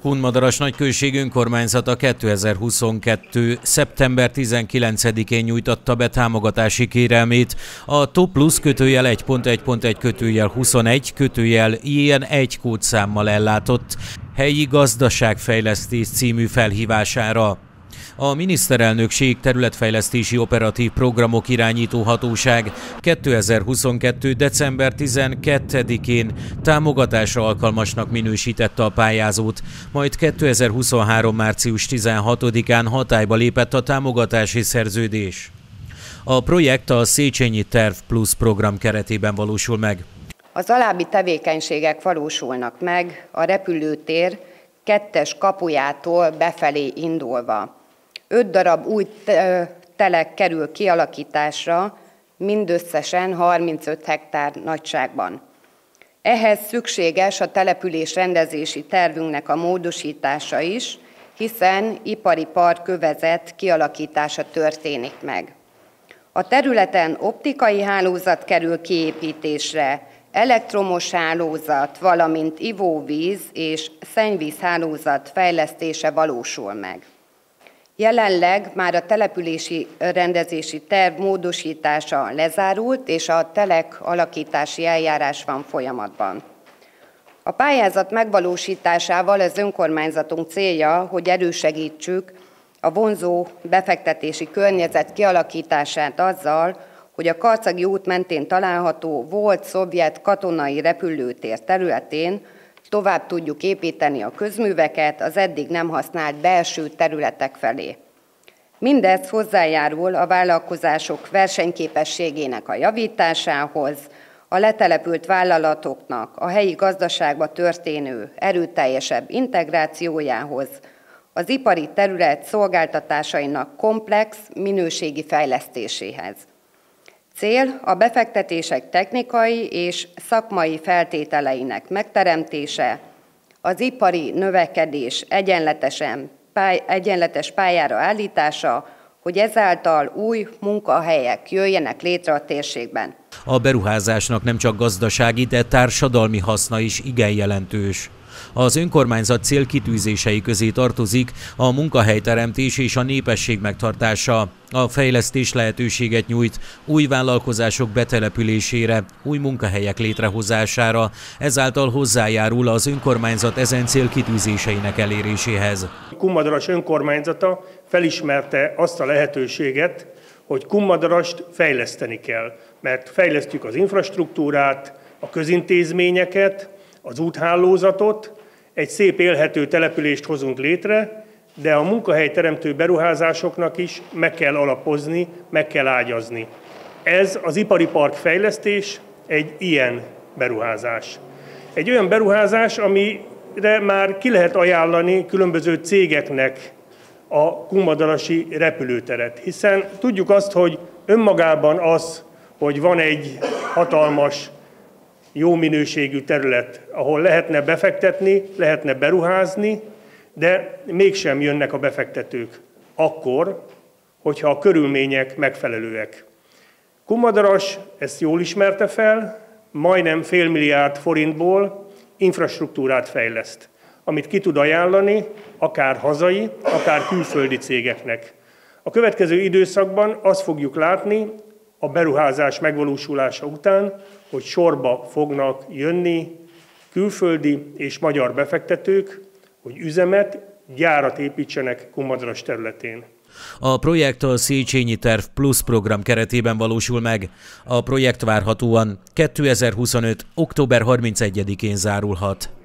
Kunmadaras nagyközség önkormányzata 2022. szeptember 19-én nyújtotta be támogatási kérelmét a TOP+1.1-21-JN1 kódszámmal ellátott helyi gazdaságfejlesztés című felhívására. A miniszterelnökség területfejlesztési operatív programok irányító hatóság 2022. december 12-én támogatásra alkalmasnak minősítette a pályázót, majd 2023. március 16-án hatályba lépett a támogatási szerződés. A projekt a Széchenyi Terv Plus program keretében valósul meg. Az alábbi tevékenységek valósulnak meg a repülőtér 2. kapujától befelé indulva. 5 darab új telek kerül kialakításra, mindösszesen 35 hektár nagyságban. Ehhez szükséges a település rendezési tervünknek a módosítása is, hiszen ipari parkövezet kialakítása történik meg. A területen optikai hálózat kerül kiépítésre, elektromos hálózat, valamint ivóvíz és szennyvíz hálózat fejlesztése valósul meg. Jelenleg már a települési rendezési terv módosítása lezárult, és a telek alakítási eljárás van folyamatban. A pályázat megvalósításával az önkormányzatunk célja, hogy elősegítsük a vonzó befektetési környezet kialakítását azzal, hogy a Karcagi út mentén található volt szovjet katonai repülőtér területén tovább tudjuk építeni a közműveket az eddig nem használt belső területek felé. Mindez hozzájárul a vállalkozások versenyképességének a javításához, a letelepült vállalatoknak a helyi gazdaságba történő erőteljesebb integrációjához, az ipari terület szolgáltatásainak komplex minőségi fejlesztéséhez. Cél a befektetések technikai és szakmai feltételeinek megteremtése, az ipari növekedés egyenletes pályára állítása, hogy ezáltal új munkahelyek jöjjenek létre a térségben. A beruházásnak nem csak gazdasági, de társadalmi haszna is igen jelentős. Az önkormányzat célkitűzései közé tartozik a munkahelyteremtés és a népesség megtartása. A fejlesztés lehetőséget nyújt új vállalkozások betelepülésére, új munkahelyek létrehozására, ezáltal hozzájárul az önkormányzat ezen célkitűzéseinek eléréséhez. Kunmadaras önkormányzata felismerte azt a lehetőséget, hogy Kunmadarast fejleszteni kell, mert fejlesztjük az infrastruktúrát, a közintézményeket, az úthálózatot, egy szép élhető települést hozunk létre, de a munkahelyteremtő beruházásoknak is meg kell alapozni, meg kell ágyazni. Ez az ipari park fejlesztés egy ilyen beruházás. Egy olyan beruházás, amire már ki lehet ajánlani különböző cégeknek a kunmadarasi repülőteret. Hiszen tudjuk azt, hogy önmagában az, hogy van egy hatalmas, jó minőségű terület, ahol lehetne befektetni, lehetne beruházni, de mégsem jönnek a befektetők akkor, hogyha a körülmények megfelelőek. Kunmadaras ezt jól ismerte fel, majdnem $500 millió forintból infrastruktúrát fejleszt, amit ki tud ajánlani akár hazai, akár külföldi cégeknek. A következő időszakban azt fogjuk látni, a beruházás megvalósulása után, hogy sorba fognak jönni külföldi és magyar befektetők, hogy üzemet, gyárat építsenek Kunmadaras területén. A projekt a Széchenyi Terv Plus program keretében valósul meg. A projekt várhatóan 2025. október 31-én zárulhat.